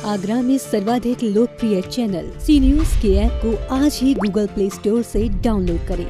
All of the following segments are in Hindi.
आगरा में सर्वाधिक लोकप्रिय चैनल सी न्यूज के ऐप को आज ही गूगल प्ले स्टोर से डाउनलोड करें।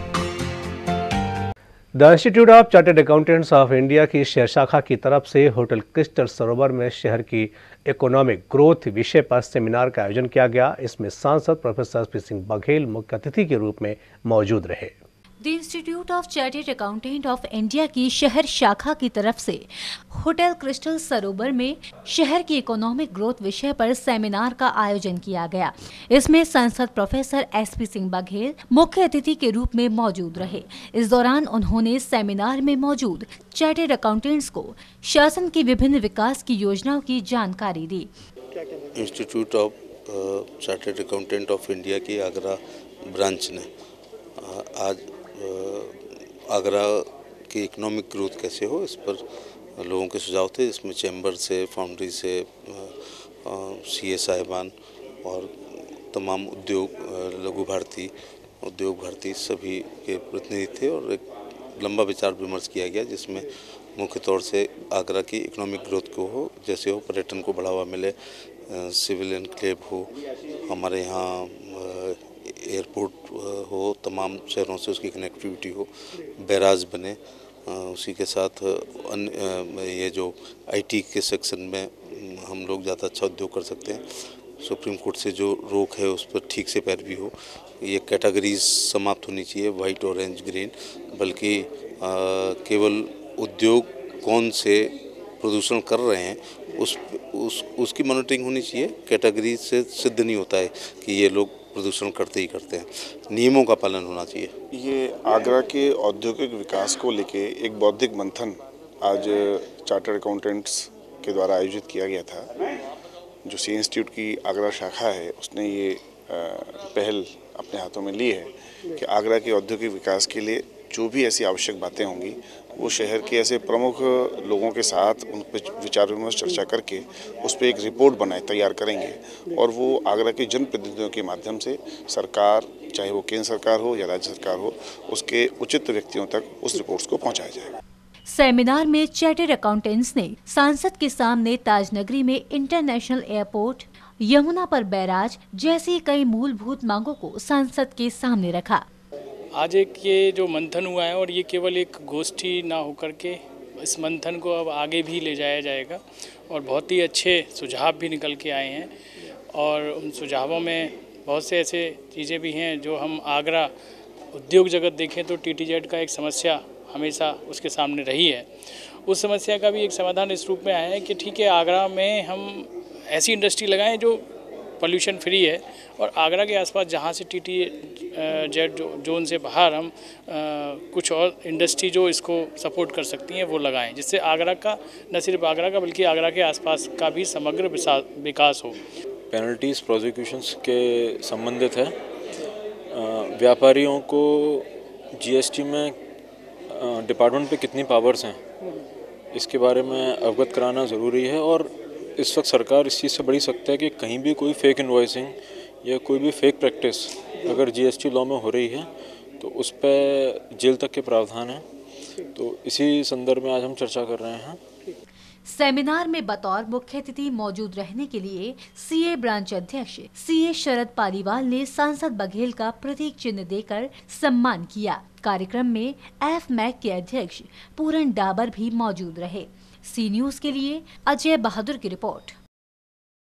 The institute of chartered accountants of India की शहर शाखा की तरफ से होटल क्रिस्टल सरोवर में शहर की इकोनॉमिक ग्रोथ विषय पर सेमिनार का आयोजन किया गया। इसमें सांसद प्रोफेसर एसपी सिंह बघेल मुख्य अतिथि के रूप में मौजूद रहे। The institute of chartered accountant of India की शहर शाखा की तरफ से होटल क्रिस्टल सरोवर में शहर की इकोनॉमिक ग्रोथ विषय पर सेमिनार का आयोजन किया गया। इसमें सांसद प्रोफेसर एसपी सिंह बघेल मुख्य अतिथि के रूप में मौजूद रहे। इस दौरान उन्होंने सेमिनार में मौजूद चार्टर्ड अकाउंटेंट्स को शासन की विभिन्न विकास की योजनाओं की जानकारी दी। Institute of chartered accountant of India की आगरा ब्रांच ने आज आगरा की इकोनॉमिक ग्रोथ कैसे हो इस पर लोगों के सुझाव थे। इसमें चैम्बर से, फाउंड्री से, सीए साहिबान और तमाम लघु भारती, उद्योग भारती सभी के प्रतिनिधि थे और एक लंबा विचार विमर्श किया गया, जिसमें मुख्य तौर से आगरा की इकोनॉमिक ग्रोथ को हो, जैसे हो पर्यटन को बढ़ावा मिले, सिविल एनक्लेव हो, हमारे यहाँ एयरपोर्ट हो, तमाम शहरों से उसकी कनेक्टिविटी हो, बैराज बने, उसी के साथ ये जो आईटी के सेक्शन में हम लोग ज़्यादा अच्छा उद्योग कर सकते हैं। सुप्रीम कोर्ट से जो रोक है उस पर ठीक से पैरवी हो। ये कैटेगरीज समाप्त होनी चाहिए, वाइट, ऑरेंज, ग्रीन, बल्कि केवल उद्योग कौन से प्रदूषण कर रहे हैं उसकी मॉनिटरिंग होनी चाहिए। कैटेगरी से सिद्ध नहीं होता है कि ये लोग प्रदूषण करते ही करते हैं, नियमों का पालन होना चाहिए। ये आगरा के औद्योगिक विकास को लेके एक बौद्धिक मंथन आज चार्टर्ड अकाउंटेंट्स के द्वारा आयोजित किया गया था। जो सी इंस्टीट्यूट की आगरा शाखा है उसने ये पहल अपने हाथों में ली है कि आगरा के औद्योगिक विकास के लिए जो भी ऐसी आवश्यक बातें होंगी वो शहर के ऐसे प्रमुख लोगों के साथ उन पर विचार विमर्श चर्चा करके उस पर एक रिपोर्ट तैयार करेंगे और वो आगरा के जनप्रतिनिधियों के माध्यम से सरकार, चाहे वो केंद्र सरकार हो या राज्य सरकार हो, उसके उचित व्यक्तियों तक उस रिपोर्ट्स को पहुंचाया जाएगा। सेमिनार में चार्टर्ड अकाउंटेंट्स ने सांसद के सामने ताजनगरी में इंटरनेशनल एयरपोर्ट, यमुना पर बैराज जैसी कई मूलभूत मांगों को सांसद के सामने रखा। आज एक ये जो मंथन हुआ है और ये केवल एक गोष्ठी ना होकर के इस मंथन को अब आगे भी ले जाया जाएगा और बहुत ही अच्छे सुझाव भी निकल के आए हैं और उन सुझावों में बहुत से ऐसे चीज़ें भी हैं जो हम आगरा उद्योग जगत देखें तो टीटीजेड का एक समस्या हमेशा उसके सामने रही है। उस समस्या का भी एक समाधान इस रूप में आया है कि ठीक है, आगरा में हम ऐसी इंडस्ट्री लगाएं जो पोल्यूशन फ्री है और आगरा के आसपास जहाँ से टीटीजेड जोन से बाहर हम कुछ और इंडस्ट्री जो इसको सपोर्ट कर सकती हैं वो लगाएं, जिससे आगरा का, न सिर्फ आगरा का बल्कि आगरा के आसपास का भी समग्र विकास हो। पेनल्टीज प्रोसिक्यूशंस के संबंधित है। व्यापारियों को जीएसटी में डिपार्टमेंट पे कितनी पावर्स हैं इसके बारे में अवगत कराना ज़रूरी है और इस वक्त सरकार इस चीज़ से बड़ी सख्त है कि कहीं भी कोई फेक इनवॉइसिंग या कोई भी फेक प्रैक्टिस अगर जीएसटी लॉ में हो रही है तो उस पर जेल तक के प्रावधान हैं। तो इसी संदर्भ में आज हम चर्चा कर रहे हैं। सेमिनार में बतौर मुख्य अतिथि मौजूद रहने के लिए सीए ब्रांच अध्यक्ष सीए शरद पालीवाल ने सांसद बघेल का प्रतीक चिन्ह देकर सम्मान किया। कार्यक्रम में एफ-मैक के अध्यक्ष पूरन डाबर भी मौजूद रहे। सी न्यूज के लिए अजय बहादुर की रिपोर्ट।